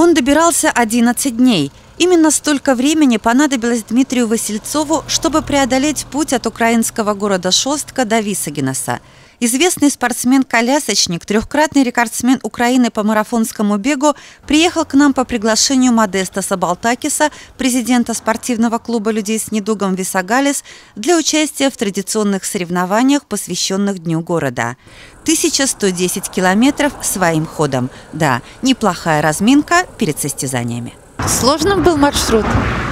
Он добирался 11 дней. Именно столько времени понадобилось Дмитрию Васильцову, чтобы преодолеть путь от украинского города Шостка до Висагинеса. Известный спортсмен-колясочник, трехкратный рекордсмен Украины по марафонскому бегу, приехал к нам по приглашению Модеста Сабалтакиса, президента спортивного клуба людей с недугом Висагалис, для участия в традиционных соревнованиях, посвященных Дню города. 1110 километров своим ходом. Да, неплохая разминка перед состязаниями. Сложным был маршрут?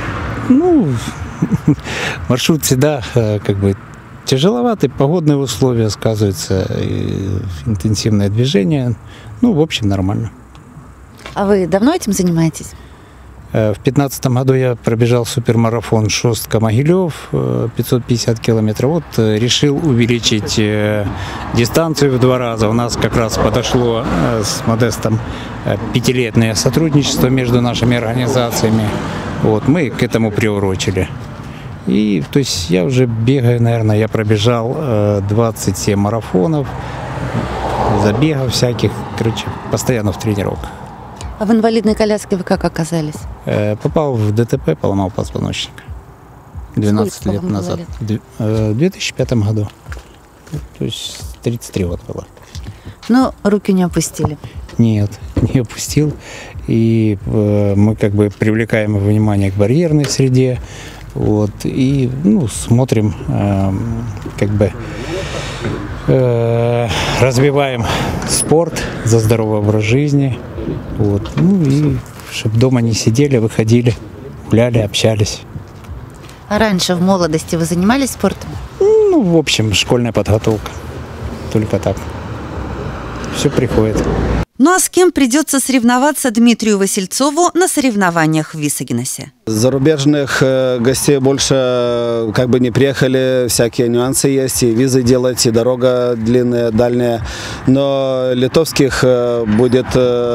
Маршрут всегда тяжеловатый, погодные условия сказываются, интенсивное движение. В общем, нормально. А вы давно этим занимаетесь? В 2015 году я пробежал супермарафон Шостка-Могилев, 550 километров. Решил увеличить дистанцию в 2 раза. У нас как раз подошло с Модестом 5-летнее сотрудничество между нашими организациями. Мы к этому приурочили. И то есть я уже бегаю, наверное, я пробежал 27 марафонов, забегов всяких, постоянно в тренировках. А в инвалидной коляске вы как оказались? Попал в ДТП, поломал позвоночник 12 лет назад. В 2005 году. То есть 33 года было. Но руки не опустили? Нет, не опустил. И мы привлекаем внимание к барьерной среде. И смотрим, развиваем спорт за здоровый образ жизни. И чтобы дома не сидели, выходили, гуляли, общались. А раньше, в молодости, вы занимались спортом? В общем, школьная подготовка. Только так. Все приходит. Ну а с кем придется соревноваться Дмитрию Васильцову на соревнованиях в Висагинесе? Зарубежных гостей больше не приехали, всякие нюансы есть, и визы делать, и дорога длинная, дальняя. Но литовских будет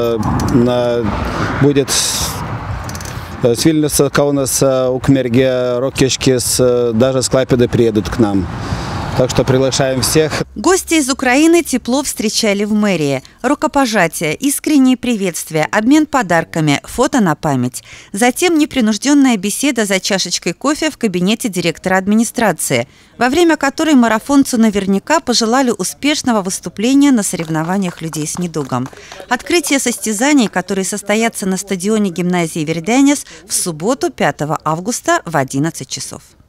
с Вильнюса, Каунаса, Укмерге, Рокешки, даже с Клайпеды приедут к нам. Так что приглашаем всех. Гости из Украины тепло встречали в мэрии. Рукопожатия, искренние приветствия, обмен подарками, фото на память. Затем непринужденная беседа за чашечкой кофе в кабинете директора администрации, во время которой марафонцу наверняка пожелали успешного выступления на соревнованиях людей с недугом. Открытие состязаний, которые состоятся на стадионе гимназии Вердянис в субботу, 5 августа в 11 часов.